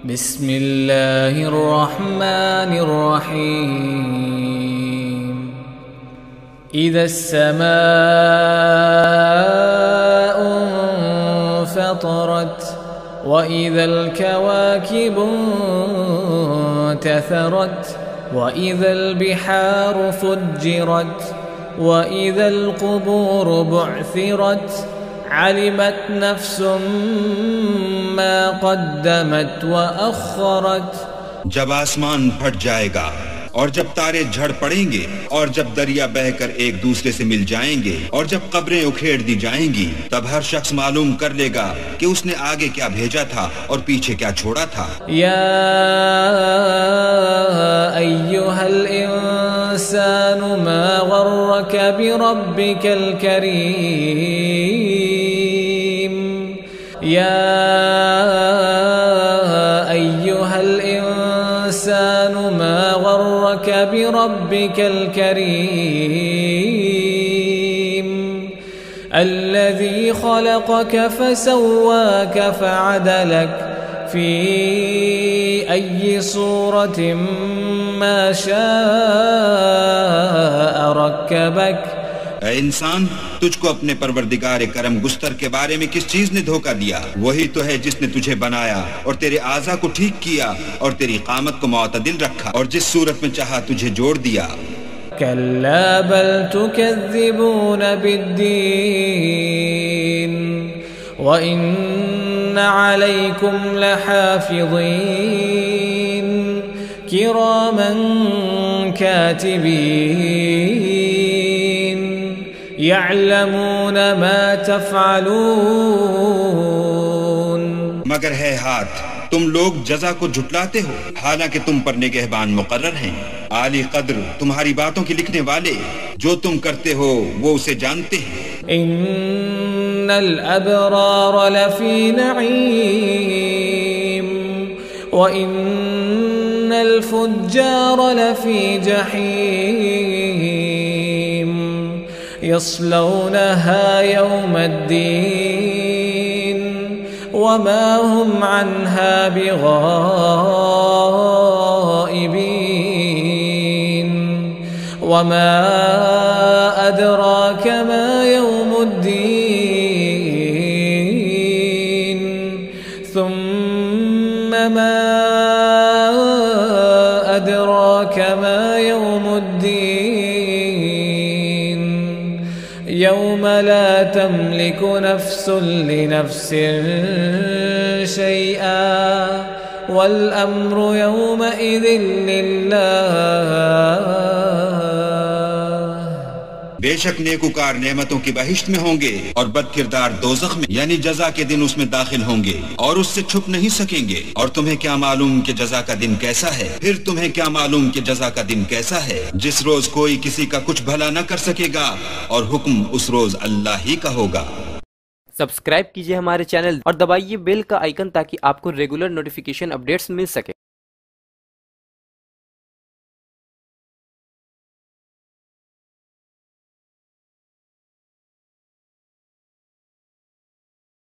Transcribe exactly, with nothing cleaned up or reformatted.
बिस्मिल्लाहिर्रहमानिर्रहीम। इज़्ज़स्समाउ फ़तरत व इज़ल कवाकिबु इंतथरत व इज़ल बिहारु फ़ुज्जिरत व इज़ल क़ुबूरु बुअ्थिरत अलिमत नफ्सुम मा क़द्दमत व अख़रत। जब आसमान फट जाएगा और जब तारे झड़ पड़ेंगे और जब दरिया बहकर एक दूसरे से मिल जाएंगे और जब कब्रें उखेड़ दी जाएंगी, तब हर शख्स मालूम कर लेगा कि उसने आगे क्या भेजा था और पीछे क्या छोड़ा था। या अय्युहल इंसानु मा गर्रक बिरब्बिकल करीम। या अय्युहल इंसानु मा गर्रक बिरब्बिकल करीम अल्लज़ी खलक़क फसव्वाक फअदलक फ़ी अय्यि सूरतिन मा शाअ रक्कबक। ऐ इंसान, तुझको अपने परवरदिगार करम गुस्तर के बारे में किस चीज ने धोखा दिया? वही तो है जिसने तुझे बनाया और तेरे आज़ा को ठीक किया और तेरी कामत को मुअतदिल रखा और जिस सूरत में चाहा तुझे जोड़ दिया। कल्ला बल तुकज़्ज़िबून बिद्दीन व इन्न अलैकुम लहाफ़िज़ीन किरामन कातिबीन यअलमून मा तफ़अलून। मगर है हाथ, तुम लोग जज़ा को झुटलाते हो, हालांकि तुम पर निगहबान मुकर्रर हैं, आली कद्र तुम्हारी बातों के लिखने वाले, जो तुम करते हो वो उसे जानते हैं। इन्नल अबरार लफ़ी नईम व इन्नल फुज्जार लफ़ी जहीम यस्लौनहा यौमद्दीन वमा हुम अन्हा बिगाइबीन वमा अदराक मा यौमुद्दीन सुम्म मा अदराक मा यौमुद्दीन यौम ला तमलिकु नफ्सुन लिनफ्सिन शैआ वल अम्रु यौमइज़िन लिल्लाह। बेशक नेकुकार नेमतों की बहिश्त में होंगे और बदकिरदार दोज़ख में, यानी जज़ा के दिन उसमें दाखिल होंगे और उससे छुप नहीं सकेंगे। और तुम्हें क्या मालूम कि जज़ा का दिन कैसा है? फिर तुम्हें क्या मालूम कि जज़ा का दिन कैसा है, जिस रोज कोई किसी का कुछ भला न कर सकेगा और हुक्म उस रोज अल्लाह ही का होगा। सब्सक्राइब कीजिए हमारे चैनल और दबाइए बेल का आइकन ताकि आपको रेगुलर नोटिफिकेशन अपडेट्स मिल सके।